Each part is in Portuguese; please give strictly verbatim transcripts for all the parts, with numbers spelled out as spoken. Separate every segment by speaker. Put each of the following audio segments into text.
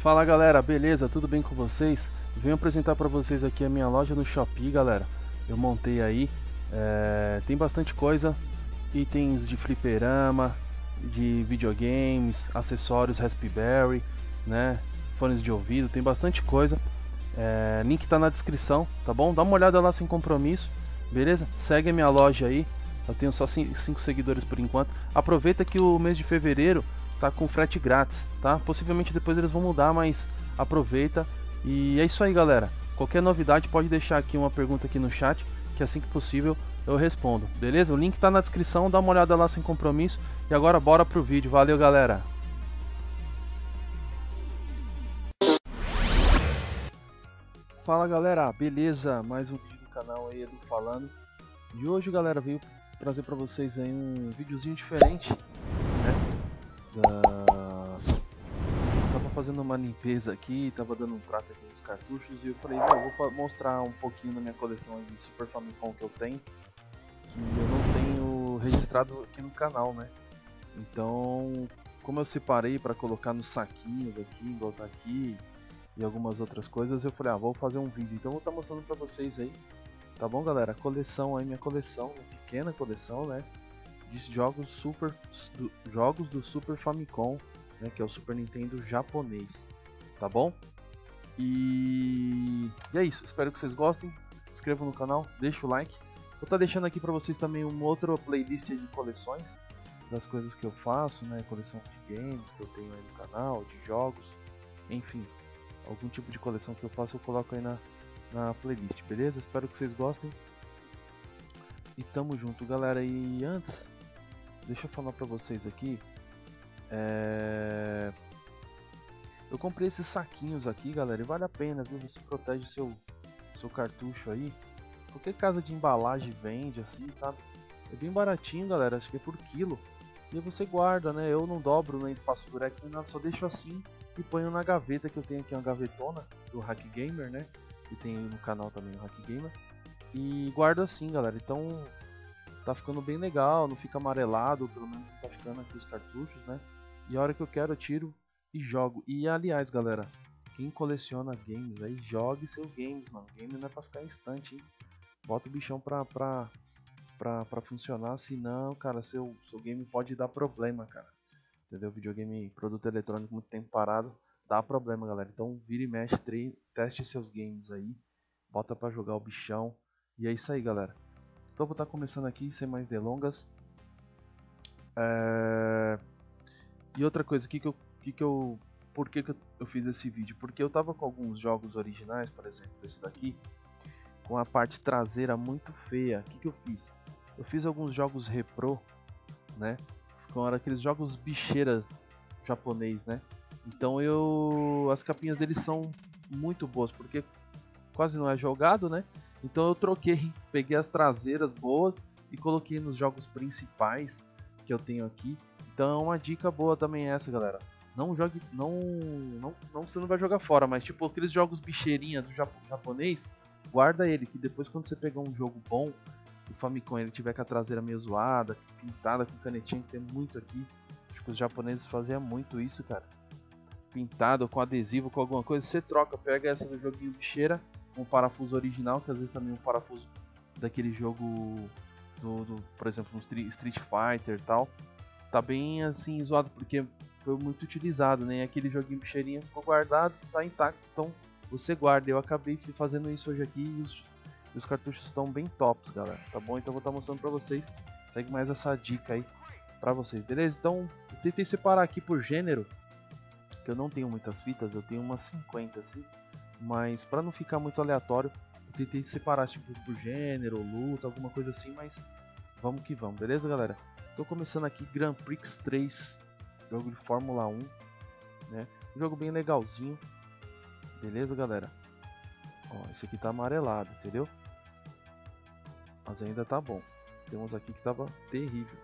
Speaker 1: Fala galera, beleza? Tudo bem com vocês? Venho apresentar para vocês aqui a minha loja no Shopee, galera. Eu montei aí, é... tem bastante coisa, itens de fliperama, de videogames, acessórios Raspberry, né? Fones de ouvido, tem bastante coisa. É... Link tá na descrição, tá bom? Dá uma olhada lá sem compromisso, beleza? Segue a minha loja aí, eu tenho só cinco seguidores por enquanto. Aproveita que o mês de fevereiro tá com frete grátis, tá? Possivelmente depois eles vão mudar, mas aproveita. E é isso aí, galera. Qualquer novidade pode deixar aqui uma pergunta aqui no chat, que assim que possível eu respondo, beleza? O link tá na descrição, dá uma olhada lá sem compromisso. E agora bora pro vídeo. Valeu, galera. Fala, galera, beleza? Mais um vídeo do canal aí, Edu falando. E hoje, galera, veio trazer pra vocês aí um videozinho diferente, né? Da... Tava fazendo uma limpeza aqui, tava dando um trato aqui nos cartuchos e eu falei, vou mostrar um pouquinho da minha coleção de Super Famicom que eu tenho, que eu não tenho registrado aqui no canal, né? Então, como eu separei para colocar nos saquinhos aqui, igual tá aqui, e algumas outras coisas, eu falei, ah, vou fazer um vídeo, então vou estar mostrando pra vocês aí, tá bom, galera? A coleção aí, minha coleção, minha pequena coleção, né? De jogos super do, jogos do Super Famicom, né, que é o Super Nintendo japonês, tá bom? E... e é isso, espero que vocês gostem, se inscrevam no canal, deixa o like. Vou estar deixando aqui para vocês também uma outra playlist de coleções das coisas que eu faço, né, coleção de games que eu tenho aí no canal, de jogos, enfim, algum tipo de coleção que eu faço eu coloco aí na, na playlist, beleza? Espero que vocês gostem. E tamo junto, galera. E antes, deixa eu falar pra vocês aqui, é... eu comprei esses saquinhos aqui, galera, e vale a pena, viu? Você protege seu, seu cartucho aí. Qualquer casa de embalagem vende assim, sabe? É bem baratinho, galera, acho que é por quilo. E aí você guarda, né? Eu não dobro, nem passo durex, nem nada, só deixo assim e ponho na gaveta que eu tenho aqui, uma gavetona do Hack Gamer, né? Que tem no canal também o Hack Gamer. E guardo assim, galera, então tá ficando bem legal, não fica amarelado, pelo menos não tá ficando aqui os cartuchos, né? E a hora que eu quero eu tiro e jogo. E aliás, galera, quem coleciona games aí, jogue seus games, mano. Game não é pra ficar instante, hein? Bota o bichão pra, pra, pra, pra funcionar, senão, cara, seu, seu game pode dar problema, cara. Entendeu? Videogame, produto eletrônico muito tempo parado, dá problema, galera. Então vira e mexe, treine, teste seus games aí, bota pra jogar o bichão. E é isso aí, galera. Então vou estar começando aqui, sem mais delongas. É... E outra coisa aqui que eu, que que eu... Por que, que eu, eu fiz esse vídeo? Porque eu tava com alguns jogos originais, por exemplo, esse daqui, com a parte traseira muito feia. O que, que eu fiz? Eu fiz alguns jogos repro, né? Com aqueles jogos bicheira japonês, né? Então eu... As capinhas deles são muito boas, porque quase não é jogado, né? Então eu troquei, peguei as traseiras boas e coloquei nos jogos principais que eu tenho aqui. Então uma dica boa também é essa, galera. Não jogue, não, não, não você não vai jogar fora, mas tipo aqueles jogos bicheirinha do japonês, guarda ele, que depois quando você pegar um jogo bom, o Famicom ele tiver com a traseira meio zoada, pintada com canetinha, que tem muito aqui. Acho que os japoneses faziam muito isso, cara. Pintado com adesivo, com alguma coisa, você troca, pega essa do joguinho bicheira, um parafuso original, que às vezes também um parafuso daquele jogo do, do por exemplo, no Street Fighter e tal, tá bem assim zoado porque foi muito utilizado, né? Aquele joguinho bicheirinho ficou guardado, tá intacto, então você guarda. Eu acabei fazendo isso hoje aqui e os, os cartuchos estão bem tops, galera, tá bom? Então eu vou estar mostrando pra vocês, segue mais essa dica aí pra vocês, beleza? Então eu tentei separar aqui por gênero, que eu não tenho muitas fitas, eu tenho umas cinquenta assim. Mas para não ficar muito aleatório, eu tentei separar tipo por gênero, luta, alguma coisa assim, mas vamos que vamos, beleza, galera? Tô começando aqui Grand Prix três, jogo de Fórmula um, né? Um jogo bem legalzinho, beleza, galera? Ó, esse aqui tá amarelado, entendeu? Mas ainda tá bom. Temos aqui que tava terrível.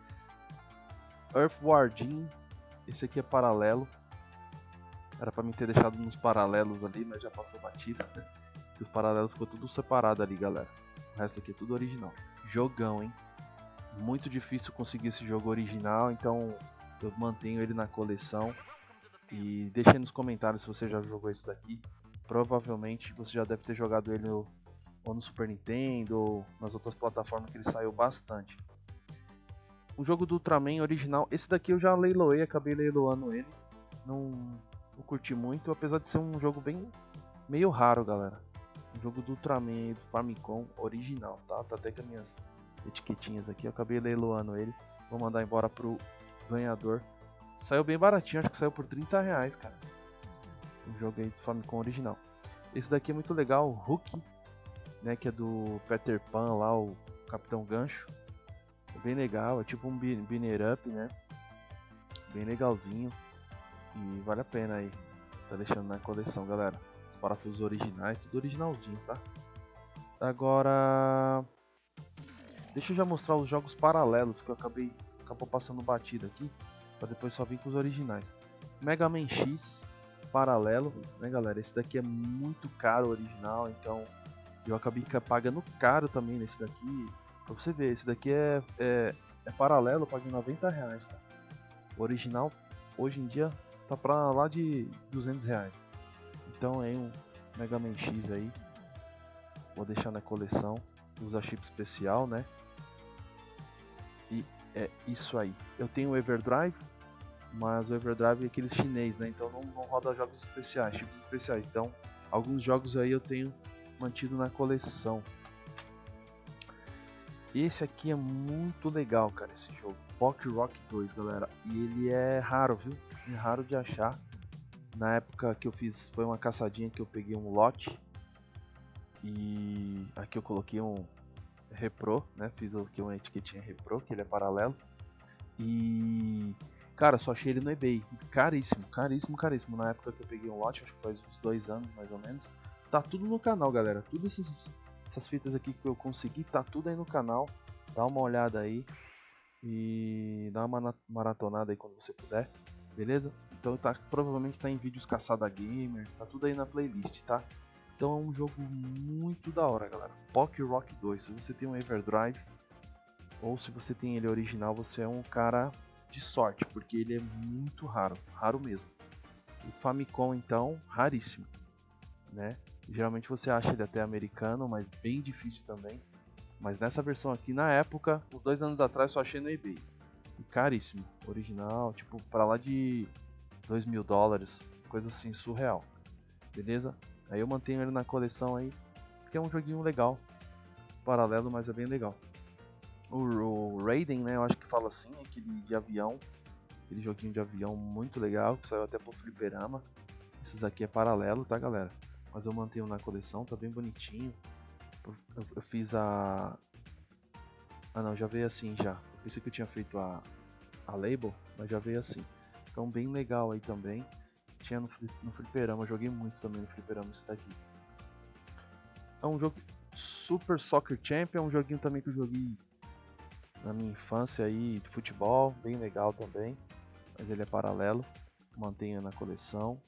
Speaker 1: Earthward, esse aqui é paralelo. Era pra mim ter deixado nos paralelos ali, mas já passou batida, né? Os paralelos ficou tudo separado ali, galera. O resto aqui é tudo original. Jogão, hein? Muito difícil conseguir esse jogo original, então eu mantenho ele na coleção. E deixa aí nos comentários se você já jogou esse daqui. Provavelmente você já deve ter jogado ele no, ou no Super Nintendo ou nas outras plataformas que ele saiu bastante. O jogo do Ultraman original, esse daqui eu já leiloei, acabei leiloando ele. Não, não curti muito, apesar de ser um jogo bem meio raro, galera. Um jogo do Ultraman do Famicom original, tá? Tá até com as minhas etiquetinhas aqui, eu acabei leiloando ele. Vou mandar embora pro ganhador. Saiu bem baratinho, acho que saiu por trinta reais, cara. Um jogo aí do Famicom original. Esse daqui é muito legal, o Hulk, né? Que é do Peter Pan lá, o Capitão Gancho. É bem legal, é tipo um binner up, né? Bem legalzinho. E vale a pena aí. Tá deixando na coleção, galera. Os parafusos originais, tudo originalzinho, tá? Agora... deixa eu já mostrar os jogos paralelos que eu acabei acabou passando batido aqui. Pra depois só vir com os originais. Mega Man X paralelo, né, galera? Esse daqui é muito caro original, então eu acabei pagando caro também nesse daqui. Pra você ver, esse daqui é, é, é paralelo, eu paguei noventa reais, cara. O original, hoje em dia, tá pra lá de duzentos reais. Então é um Mega Man X aí. Vou deixar na coleção. Usa chip especial, né? E é isso aí. Eu tenho o Everdrive, mas o Everdrive é aquele chinês, né? Então não, não roda jogos especiais, chips especiais. Então, alguns jogos aí eu tenho mantido na coleção. Esse aqui é muito legal, cara, esse jogo. Pock Rock dois, galera. E ele é raro, viu? É raro de achar. Na época que eu fiz, foi uma caçadinha que eu peguei um lote. E aqui eu coloquei um repro, né? Fiz aqui uma etiquetinha repro, que ele é paralelo. E... cara, só achei ele no eBay. Caríssimo, caríssimo, caríssimo. Na época que eu peguei um lote, acho que faz uns dois anos mais ou menos. Tá tudo no canal, galera. Tudo esses, essas fitas aqui que eu consegui, tá tudo aí no canal. Dá uma olhada aí. E dá uma maratonada aí quando você puder. Beleza? Então tá, provavelmente tá em vídeos Caçada Gamer. Tá tudo aí na playlist, tá? Então é um jogo muito da hora, galera. Pock Rock dois. Se você tem um Everdrive, ou se você tem ele original, você é um cara de sorte, porque ele é muito raro, raro mesmo. O Famicom, então, raríssimo, né? Geralmente você acha ele até americano, mas bem difícil também. Mas nessa versão aqui, na época, uns dois anos atrás, só achei no eBay. E caríssimo, original, tipo, para lá de dois mil dólares, coisa assim, surreal. Beleza? Aí eu mantenho ele na coleção aí, porque é um joguinho legal, paralelo, mas é bem legal. O, o Raiden, né, eu acho que fala assim, aquele de avião, aquele joguinho de avião muito legal, que saiu até pro fliperama. Esses aqui é paralelo, tá, galera? Mas eu mantenho na coleção, tá bem bonitinho. Eu, eu fiz a... ah não, já veio assim já. Eu pensei que eu tinha feito a, a label, mas já veio assim. Então bem legal aí também. Tinha no, no fliperama, eu joguei muito também no fliperama esse daqui. É um jogo Super Soccer Champion, um joguinho também que eu joguei na minha infância aí, de futebol, bem legal também. Mas ele é paralelo, mantenho na coleção.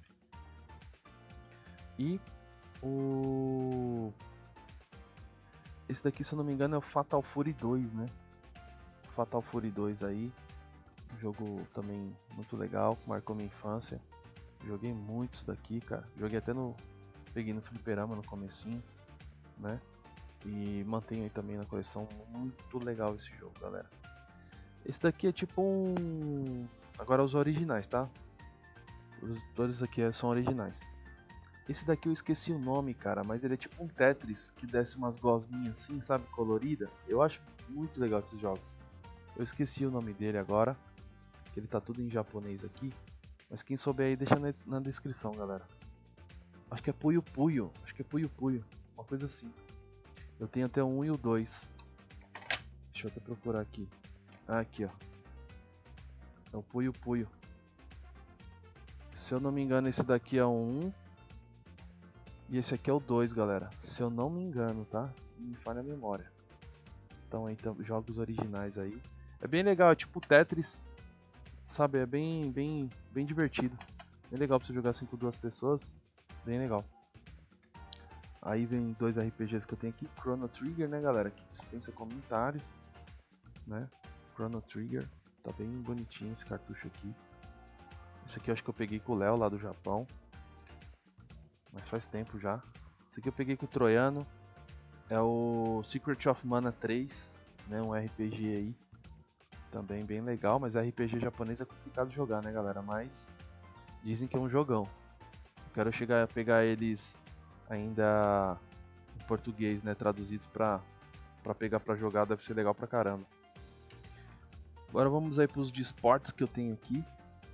Speaker 1: E o... esse daqui, se eu não me engano, é o Fatal Fury dois, né? Fatal Fury dois aí. Um jogo também muito legal, marcou minha infância. Joguei muito isso daqui, cara. Joguei até no... peguei no fliperama no comecinho, né? E mantenho aí também na coleção. Muito legal esse jogo, galera. Esse daqui é tipo um... agora os originais, tá? Os todos aqui são originais. Esse daqui eu esqueci o nome, cara, mas ele é tipo um Tetris que desce umas gosminhas assim, sabe, colorida. Eu acho muito legal esses jogos. Eu esqueci o nome dele agora, que ele tá tudo em japonês aqui. Mas quem souber aí, deixa na descrição, galera. Acho que é Puyo Puyo, acho que é Puyo Puyo, uma coisa assim. Eu tenho até o um e o dois. Deixa eu até procurar aqui. Ah, aqui, ó. É o Puyo Puyo. Se eu não me engano, esse daqui é o um. E esse aqui é o dois, galera. Se eu não me engano, tá? Se não me falha a memória. Então aí, jogos originais aí. É bem legal, é tipo Tetris. Sabe, é bem, bem, bem divertido. Bem legal pra você jogar assim com duas pessoas. Bem legal. Aí vem dois R P Gs que eu tenho aqui. Chrono Trigger, né, galera? Que dispensa comentários, né? Chrono Trigger. Tá bem bonitinho esse cartucho aqui. Esse aqui eu acho que eu peguei com o Léo lá do Japão. Mas faz tempo já. Esse aqui eu peguei com o Troiano. É o Secret of Mana três, né? Um R P G aí. Também bem legal, mas R P G japonês é complicado de jogar, né, galera? Mas dizem que é um jogão. Eu quero chegar a pegar eles ainda em português, né? Traduzidos pra, pra pegar pra jogar, deve ser legal pra caramba. Agora vamos aí pros de esportes que eu tenho aqui.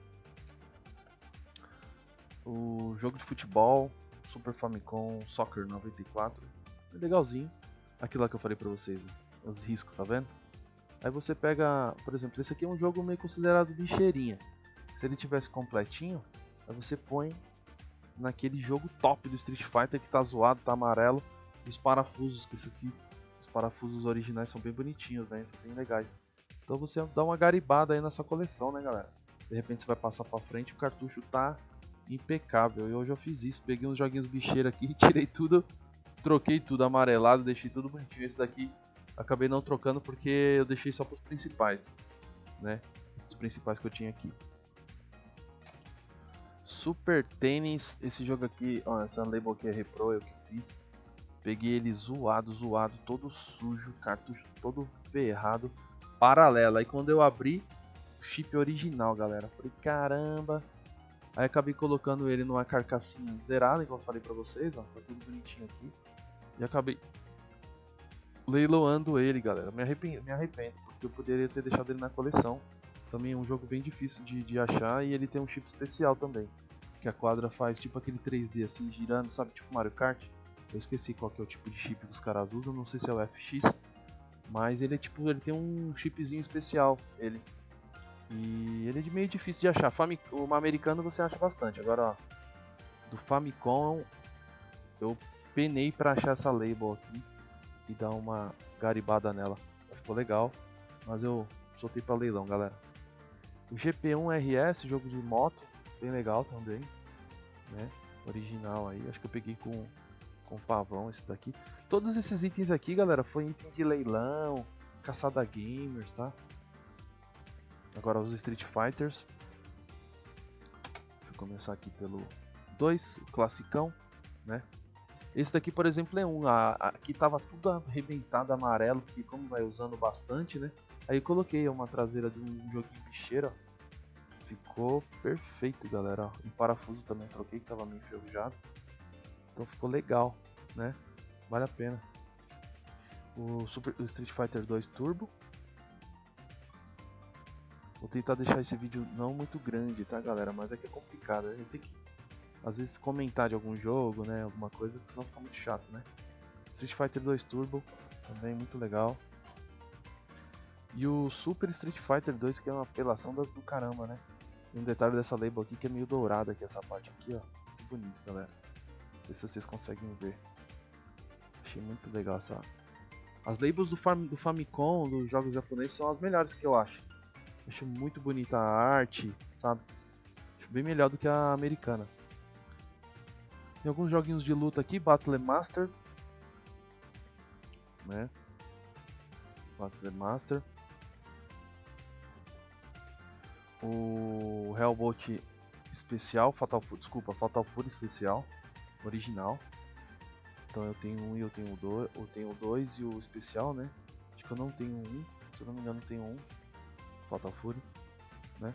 Speaker 1: O jogo de futebol, Super Famicom Soccer noventa e quatro. É legalzinho. Aquilo lá que eu falei pra vocês, né? Os riscos, tá vendo? Aí você pega, por exemplo, esse aqui é um jogo meio considerado bicheirinha. Se ele tivesse completinho, aí você põe naquele jogo top do Street Fighter que tá zoado, tá amarelo. E os parafusos, que isso aqui, os parafusos originais são bem bonitinhos, né? São bem legais. Então você dá uma garibada aí na sua coleção, né, galera? De repente você vai passar pra frente e o cartucho tá impecável. E hoje eu fiz isso, peguei uns joguinhos bicheiros aqui, tirei tudo, troquei tudo amarelado, deixei tudo bonitinho. Esse daqui acabei não trocando porque eu deixei só pros principais, né? Os principais que eu tinha aqui. Super Tênis, esse jogo aqui, ó, essa label aqui é repro, eu que fiz. Peguei ele zoado, zoado, todo sujo, cartucho todo ferrado, paralelo. Aí quando eu abri, o chip original, galera. Falei, caramba. Aí acabei colocando ele numa carcassinha zerada, igual eu falei pra vocês, ó. Tá tudo bonitinho aqui. E acabei leiloando ele, galera. Me arrependo, me arrependo, porque eu poderia ter deixado ele na coleção. Também é um jogo bem difícil de, de achar e ele tem um chip especial também. Que a quadra faz tipo aquele três D assim, girando, sabe? Tipo Mario Kart. Eu esqueci qual que é o tipo de chip que os caras usam, não sei se é o F X. Mas ele é tipo, ele tem um chipzinho especial, ele. E ele é meio difícil de achar. Fami o americano você acha bastante. Agora, ó, do Famicom eu penei pra achar essa label aqui e dar uma garibada nela. Ficou legal, mas eu soltei pra leilão, galera. O G P um R S, jogo de moto, bem legal também, né? Original aí, acho que eu peguei com com o Pavão esse daqui. Todos esses itens aqui, galera, foi item de leilão, caçada gamers, tá? Agora os Street Fighters. Deixa eu começar aqui pelo dois, o classicão, né? Esse daqui, por exemplo, é um. A, a, aqui tava tudo arrebentado, amarelo, porque como vai usando bastante, né? Aí eu coloquei uma traseira de um joguinho bicheiro, ó. Ficou perfeito, galera. Ó. Um parafuso também troquei, que tava meio enferrujado. Então ficou legal, né? Vale a pena. O, Super, o Street Fighter dois Turbo. Vou tentar deixar esse vídeo não muito grande, tá, galera? Mas é que é complicado. A gente tem que, às vezes, comentar de algum jogo, né? Alguma coisa, senão fica muito chato, né? Street Fighter dois Turbo, também muito legal. E o Super Street Fighter dois, que é uma apelação do, do caramba, né? Tem um detalhe dessa label aqui que é meio dourada aqui, essa parte aqui, ó. Muito bonito, galera. Não sei se vocês conseguem ver. Achei muito legal essa... As labels do, Fam... do Famicom, dos jogos japoneses, são as melhores que eu acho. Acho muito bonita a arte, sabe? Acho bem melhor do que a americana. Tem alguns joguinhos de luta aqui, Battle Master, né? Battle Master. O Hellbolt especial, Fatal Fury, desculpa, Fatal Fury especial, original. Então eu tenho um e eu tenho dois, eu tenho dois e o especial, né? Acho que eu não tenho um, se eu não me engano tenho um, Fatal Fury, né?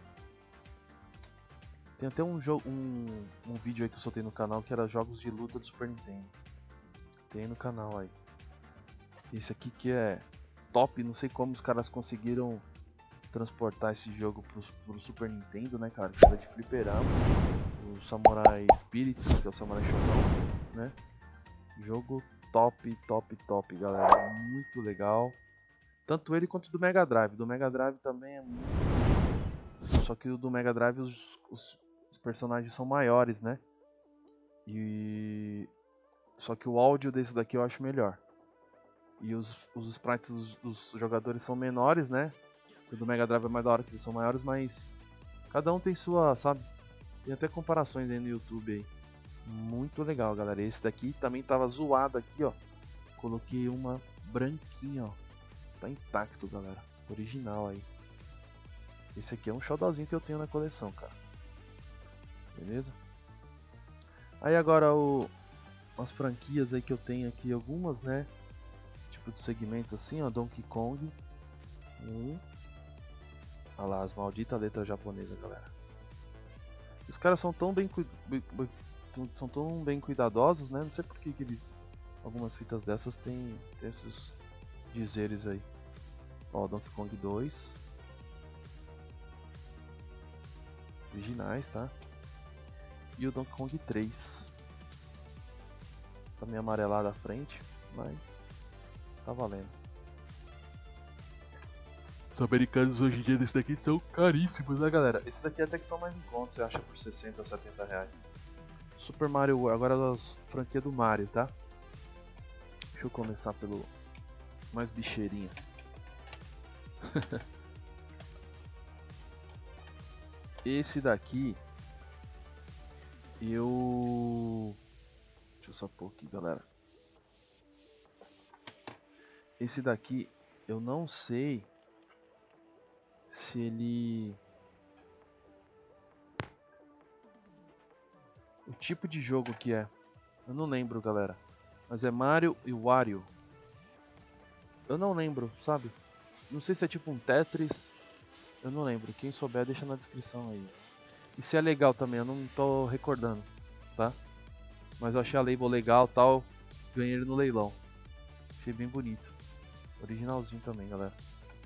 Speaker 1: Tem até um jogo, um, um vídeo aí que eu soltei no canal que era jogos de luta do Super Nintendo. Tem no canal aí. Esse aqui que é top, não sei como os caras conseguiram transportar esse jogo pro, pro Super Nintendo, né, cara? Que era de fliperama. O Samurai Spirits, que é o Samurai Shodown, né? Jogo top, top, top, galera. Muito legal. Tanto ele quanto do Mega Drive. Do Mega Drive também é muito... Só que o do Mega Drive os, os, os personagens são maiores, né? E... Só que o áudio desse daqui eu acho melhor. E os, os sprites dos, dos jogadores são menores, né? O do Mega Drive é mais da hora que eles são maiores, mas... Cada um tem sua, sabe? Tem até comparações aí no YouTube aí. Muito legal, galera. Esse daqui também tava zoado aqui, ó. Coloquei uma branquinha, ó. Tá intacto, galera. Original aí. Esse aqui é um xodózinho que eu tenho na coleção, cara. Beleza? Aí agora o, as franquias aí que eu tenho aqui, algumas, né? Tipo de segmentos assim, ó, Donkey Kong. Hum. Olha lá, as malditas letras japonesas, galera. Os caras são tão bem, são tão bem cuidadosos, né? Não sei por que que eles... Algumas fitas dessas tem, tem esses dizeres aí. Ó, Donkey Kong dois. Originais, tá? E o Donkey Kong três. Tá meio amarelado à frente, mas tá valendo. Os americanos hoje em dia desse daqui são caríssimos, né, galera? Esses aqui até que são mais em conta, você acha por sessenta, setenta reais. Super Mario World, agora as franquias do Mario, tá? Deixa eu começar pelo mais bicheirinha. Esse daqui eu... Deixa eu só pôr aqui, galera. Esse daqui eu não sei se ele... O tipo de jogo que é. Eu não lembro, galera. Mas é Mario e Wario. Eu não lembro, sabe? Não sei se é tipo um Tetris. Eu não lembro. Quem souber deixa na descrição aí. E se é legal também, eu não tô recordando, tá? Mas eu achei a label legal e tal. Ganhei ele no leilão. Achei bem bonito. Originalzinho também, galera.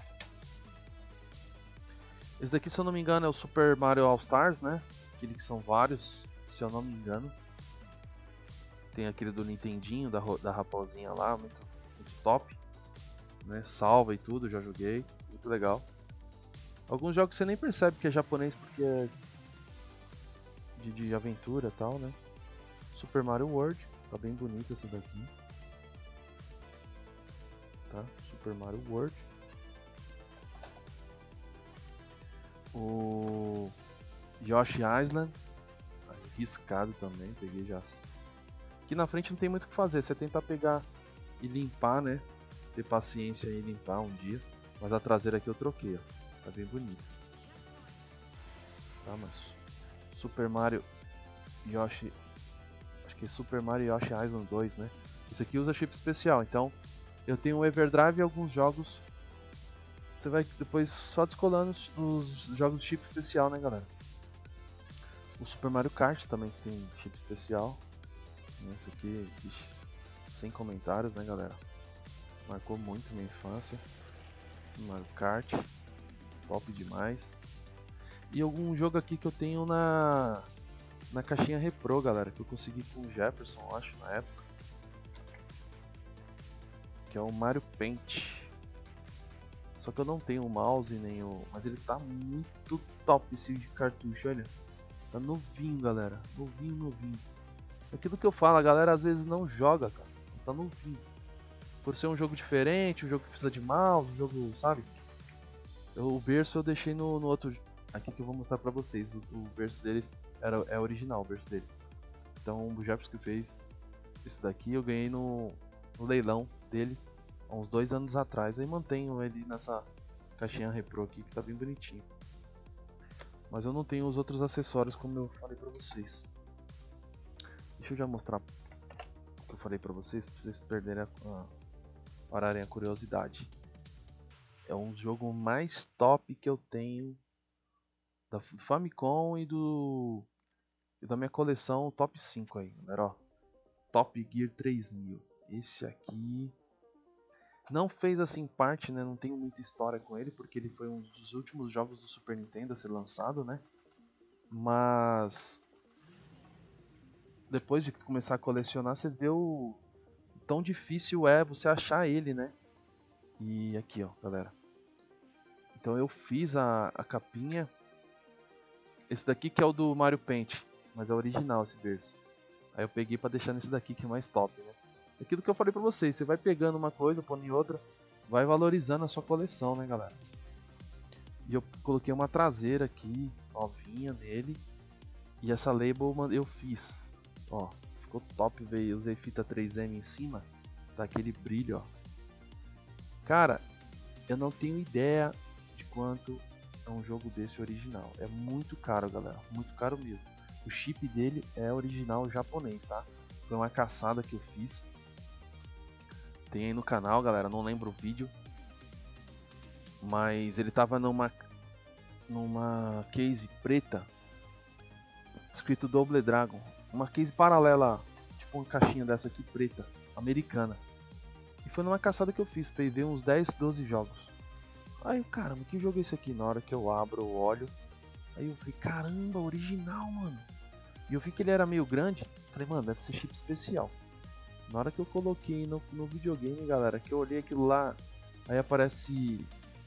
Speaker 1: Esse daqui, se eu não me engano, é o Super Mario All Stars, né? Aquele que são vários, se eu não me engano. Tem aquele do Nintendinho, da, da raposinha lá, muito, muito top. Né? Salva e tudo, já joguei. Muito legal. Alguns jogos você nem percebe que é japonês porque é de, de aventura e tal, né? Super Mario World, tá bem bonito esse daqui. Tá? Super Mario World. O Yoshi Island, arriscado também, peguei já. Aqui na frente não tem muito o que fazer, você tentar pegar e limpar, né? Ter paciência e limpar um dia. Mas a traseira aqui eu troquei, ó. Tá bem bonito. Tá, mas Super Mario Yoshi, acho que é Super Mario Yoshi Island dois, né? Esse aqui usa chip especial, então eu tenho o Everdrive e alguns jogos. Você vai depois só descolando os jogos de chip especial, né, galera? O Super Mario Kart também tem chip especial. Esse aqui, ixi, sem comentários, né, galera? Marcou muito minha infância. Mario Kart, top demais. E algum jogo aqui que eu tenho na na caixinha Repro, galera, que eu consegui com o Jefferson, acho, na época. Que é o Mario Paint. Só que eu não tenho o mouse nem o... Mas ele tá muito top esse cartucho, olha. Tá novinho, galera. Novinho, novinho. Aquilo que eu falo, a galera às vezes não joga, cara. Tá novinho. Por ser um jogo diferente, um jogo que precisa de mouse, um jogo, sabe? Eu, o berço eu deixei no, no outro... Aqui que eu vou mostrar pra vocês. O, o berço deles era, é original, o berço dele. Então o Jefferson que fez esse daqui eu ganhei no, no leilão dele. Há uns dois anos atrás, aí mantenho ele nessa caixinha Repro aqui que tá bem bonitinho. Mas eu não tenho os outros acessórios como eu falei pra vocês. Deixa eu já mostrar o que eu falei pra vocês, pra vocês perderem a, a, pararem a curiosidade. É um jogo mais top que eu tenho da, do Famicom e do e da minha coleção top cinco aí, galera, ó. Top Gear três mil. Esse aqui... Não fez assim parte, né? Não tenho muita história com ele, porque ele foi um dos últimos jogos do Super Nintendo a ser lançado, né? Mas depois de começar a colecionar, você vê o tão difícil é você achar ele, né? E aqui, ó, galera. Então eu fiz a, a capinha. Esse daqui que é o do Mario Paint, mas é original esse berço. Aí eu peguei pra deixar nesse daqui que é mais top, né? Aquilo que eu falei pra vocês, você vai pegando uma coisa, pondo em outra, vai valorizando a sua coleção, né, galera? E eu coloquei uma traseira aqui, novinha nele. E essa label eu fiz, ó, ficou top, veio, usei fita três M em cima, tá aquele brilho, ó. Cara, eu não tenho ideia de quanto é um jogo desse original. É muito caro, galera, muito caro mesmo. o chip dele é original japonês, tá? Foi uma caçada que eu fiz. Tem aí no canal, galera, não lembro o vídeo. Mas ele tava numa numa case preta, escrito Double Dragon. Uma case paralela, tipo uma caixinha dessa aqui preta, americana. E foi numa caçada que eu fiz, peguei uns dez, doze jogos. Aí eu, caramba, que jogo é esse aqui? Na hora que eu abro, eu olho. Aí eu falei, caramba, original, mano. E eu vi que ele era meio grande. Falei, mano, deve ser chip especial. Na hora que eu coloquei no, no videogame, galera, que eu olhei aquilo lá, aí aparece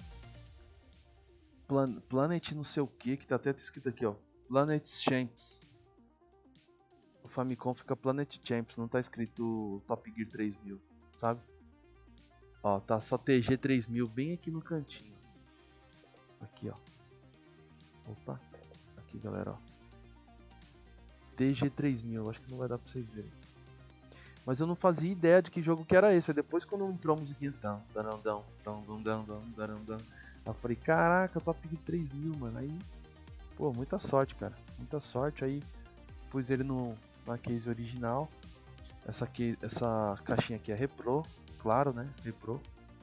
Speaker 1: Plan Planet não sei o que, que tá até escrito aqui, ó. Planet Champs. O Famicom fica Planet Champs, não tá escrito Top Gear três mil, sabe? Ó, tá só T G três mil bem aqui no cantinho. Aqui, ó. Opa. Aqui, galera, ó. T G três mil, acho que não vai dar pra vocês verem. Mas eu não fazia ideia de que jogo que era esse. Depois quando entrou a musiquinha, tão, tão, tão, tão, tão, tão, tão, tão, eu falei, caraca, Top Gear três mil, mano. Aí, pô, muita sorte, cara. Muita sorte. Aí, pus ele no, na case original. Essa, case, essa caixinha aqui é repro, claro, né? Repro.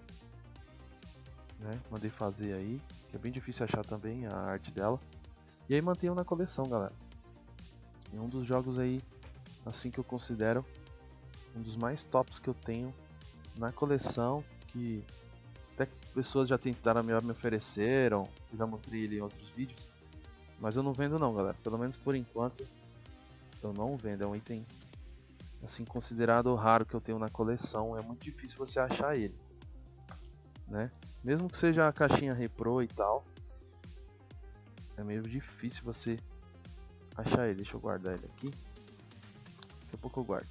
Speaker 1: Né? Mandei fazer aí, que é bem difícil achar também a arte dela. E aí mantenho na coleção, galera. É um dos jogos aí, assim que eu considero um dos mais tops que eu tenho na coleção, que até pessoas já tentaram me, me ofereceram, eu já mostrei ele em outros vídeos, mas eu não vendo não, galera, pelo menos por enquanto eu não vendo, é um item assim considerado raro que eu tenho na coleção, é muito difícil você achar ele, né? Mesmo que seja a caixinha repro e tal, é meio difícil você achar ele. Deixa eu guardar ele aqui, daqui a pouco eu guardo.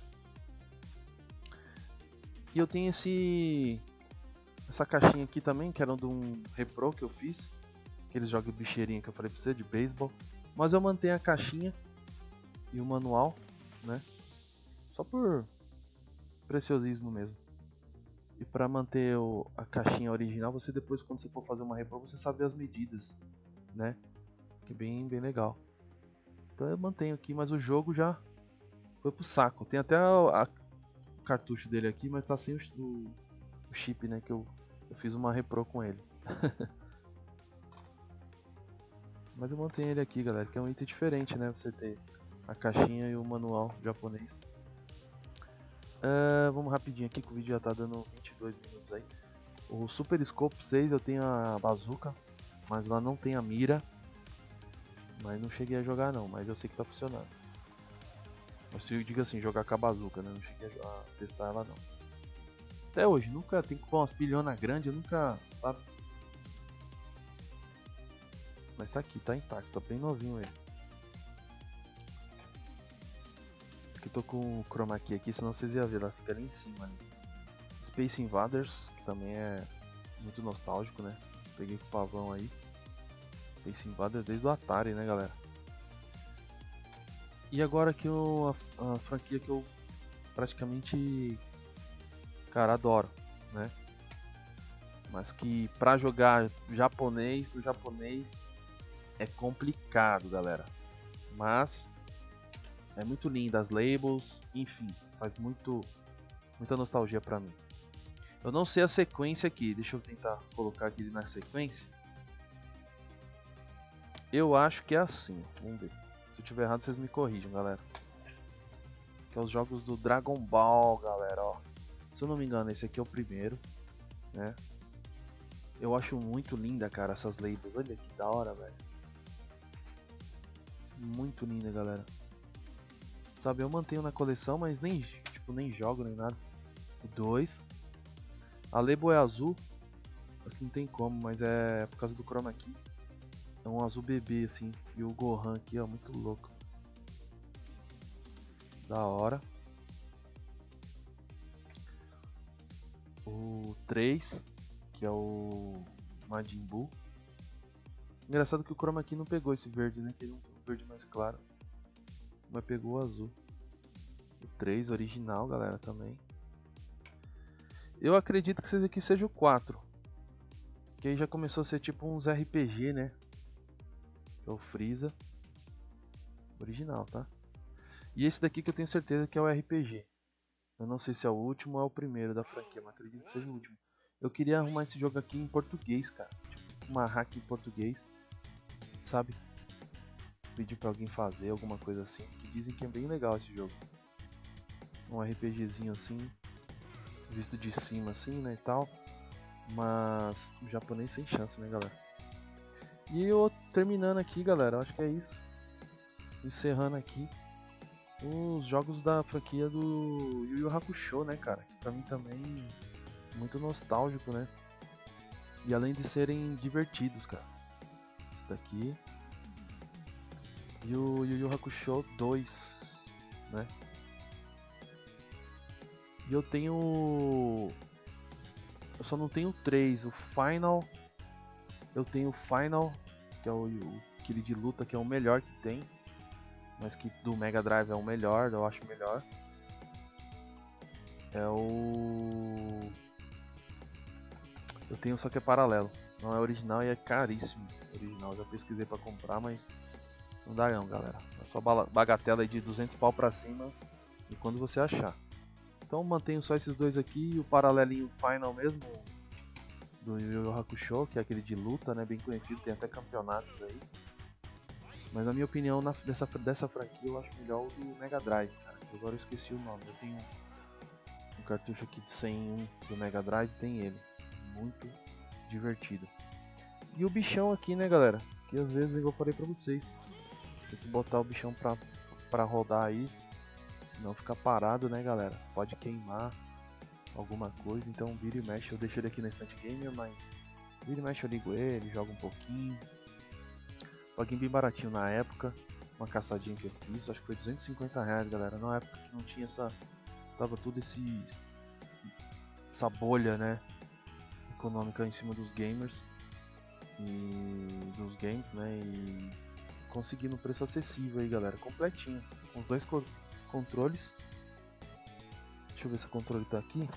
Speaker 1: E eu tenho esse essa caixinha aqui também, que era de um repro que eu fiz, aqueles jogos de bicheirinha que eu falei pra você, de beisebol, mas eu mantenho a caixinha e o manual, né, só por preciosismo mesmo. E para manter o, a caixinha original, você depois, quando você for fazer uma repro, você sabe as medidas, né, que é bem, bem legal. Então eu mantenho aqui, mas o jogo já foi pro saco. Tem até a, a cartucho dele aqui, mas tá sem o, o, o chip, né, que eu, eu fiz uma repro com ele. Mas eu mantenho ele aqui, galera, que é um item diferente, né, você ter a caixinha e o manual japonês. Uh, vamos rapidinho aqui, que o vídeo já tá dando vinte e dois minutos aí. O Super Scope seis eu tenho a bazooka, mas lá não tem a mira. Mas não cheguei a jogar não, mas eu sei que tá funcionando. Mas eu digo assim, jogar com a bazooka, né? Não cheguei a, a testar ela não. Até hoje, nunca tem que pôr umas pilhonas grandes, eu nunca, sabe? Mas tá aqui, tá intacto, tá bem novinho ele. Aqui tô com o chroma key aqui, senão vocês iam ver, ela fica ali em cima. Ali. Space Invaders, que também é muito nostálgico, né? Peguei com o pavão aí. Space Invaders desde o Atari, né, galera? E agora aqui eu, a, a franquia que eu praticamente, cara, adoro, né? Mas que pra jogar japonês, no japonês é complicado, galera. Mas é muito linda as labels, enfim, faz muito muita nostalgia pra mim. Eu não sei a sequência aqui, deixa eu tentar colocar aqui na sequência. Eu acho que é assim, vamos ver. Se eu tiver errado, vocês me corrijam, galera. Que é os jogos do Dragon Ball, galera, ó. Se eu não me engano, esse aqui é o primeiro, né? Eu acho muito linda, cara, essas labels. Olha que da hora, velho. Muito linda, galera. Sabe, eu mantenho na coleção, mas nem, tipo, nem jogo, nem nada. O dois. A label é azul. Aqui não tem como, mas é por causa do chroma key. É um azul bebê, assim. E o Gohan aqui, ó, muito louco. Da hora. O três, que é o Majin Buu. Engraçado que o chroma key não pegou esse verde, né? Que é um verde mais claro. Mas pegou o azul. O três original, galera, também. Eu acredito que esse aqui seja o quatro. Que aí já começou a ser tipo uns R P G, né? Que é o Freeza. Original, tá? E esse daqui que eu tenho certeza que é o R P G. Eu não sei se é o último ou é o primeiro da franquia, mas acredito que seja o último. Eu queria arrumar esse jogo aqui em português, cara. Tipo, uma hack em português, sabe? Pedir pra alguém fazer alguma coisa assim, que dizem que é bem legal esse jogo. Um RPGzinho assim, visto de cima assim, né, e tal. Mas o japonês sem chance, né, galera? E eu terminando aqui, galera, acho que é isso. Encerrando aqui os jogos da franquia do Yu Yu Hakusho, né, cara? Que pra mim também é muito nostálgico, né? E além de serem divertidos, cara. Esse daqui. E o Yu Yu Hakusho dois, né? E eu tenho... Eu só não tenho três. O Final... Eu tenho o Final, que é o, o aquele de luta que é o melhor que tem. Mas que do Mega Drive é o melhor, eu acho melhor. É o... Eu tenho só que é paralelo. Não é original e é caríssimo. Original, eu já pesquisei pra comprar, mas não dá não, galera. É só bagatela aí de duzentos pau pra cima e quando você achar. Então mantenho só esses dois aqui, o paralelinho Final mesmo, do Yu Yu Hakusho, que é aquele de luta, né, bem conhecido, tem até campeonatos aí. Mas na minha opinião, na, dessa, dessa franquia, eu acho melhor o do Mega Drive, cara. Agora eu esqueci o nome. Eu tenho um cartucho aqui de cem e um do Mega Drive, tem ele. Muito divertido. E o bichão aqui, né, galera? Que às vezes, igual eu falei pra vocês, tem que botar o bichão pra, pra rodar aí. Senão fica parado, né, galera? Pode queimar alguma coisa. Então vira e mexe. Eu deixo ele aqui na estante gamer, mas vira e mexe eu ligo ele, jogo um pouquinho. Joguinho bem baratinho na época. Uma caçadinha que eu fiz. Acho que foi duzentos e cinquenta reais, galera. Na época que não tinha essa... Tava tudo esse... Essa bolha, né? Econômica em cima dos gamers. E... Dos games, né? E... Consegui no preço acessível aí, galera. Completinho. Com os dois co controles. Deixa eu ver se o controle tá aqui.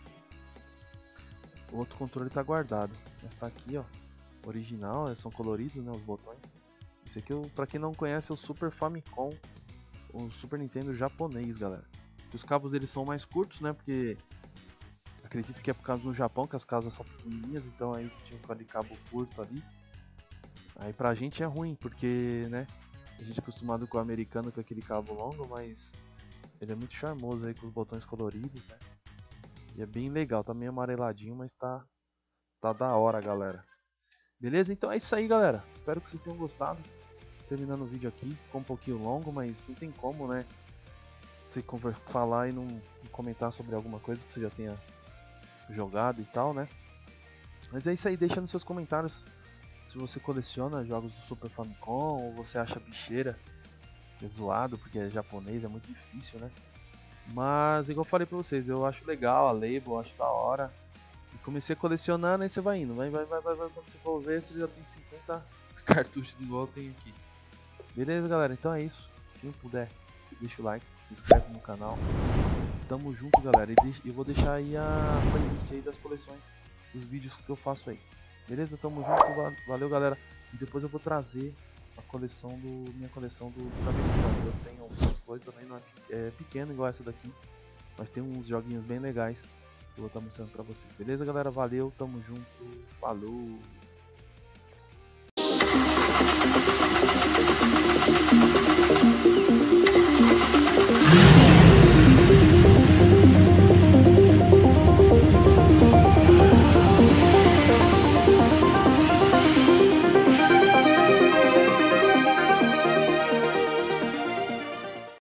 Speaker 1: O outro controle tá guardado. Mas tá aqui, ó. Original. São coloridos, né? Os botões. Esse aqui, pra quem não conhece, é o Super Famicom, o Super Nintendo japonês, galera. Os cabos deles são mais curtos, né? Porque acredito que é por causa do Japão que as casas são pequenininhas, então aí tinha um cabo curto ali. Aí pra gente é ruim, porque, né? A gente é acostumado com o americano com aquele cabo longo, mas ele é muito charmoso aí com os botões coloridos, né? E é bem legal, tá meio amareladinho, mas tá, tá da hora, galera. Beleza? Então é isso aí, galera. Espero que vocês tenham gostado. Terminando o vídeo aqui, ficou um pouquinho longo, mas não tem como, né? Você falar e não comentar sobre alguma coisa que você já tenha jogado e tal, né? Mas é isso aí, deixa nos seus comentários se você coleciona jogos do Super Famicom ou você acha bicheira, que é zoado porque é japonês, é muito difícil, né? Mas igual eu falei pra vocês, eu acho legal a label, eu acho da hora. E comecei colecionando, aí você vai indo, vai, vai, vai, vai, vai. Quando você for ver, você já tem cinquenta cartuchos igual eu tenho aqui. Beleza, galera? Então é isso. Quem puder, deixa o like, se inscreve no canal. Tamo junto, galera. E eu vou deixar aí a playlist aí das coleções, dos vídeos que eu faço aí. Beleza? Tamo junto, valeu, galera. E depois eu vou trazer a coleção do minha coleção do, do americano. Eu tenho algumas coisas também, não é, é pequeno igual essa daqui, mas tem uns joguinhos bem legais que eu vou estar mostrando pra vocês. Beleza, galera? Valeu, tamo junto, falou!
Speaker 2: We'll be right back.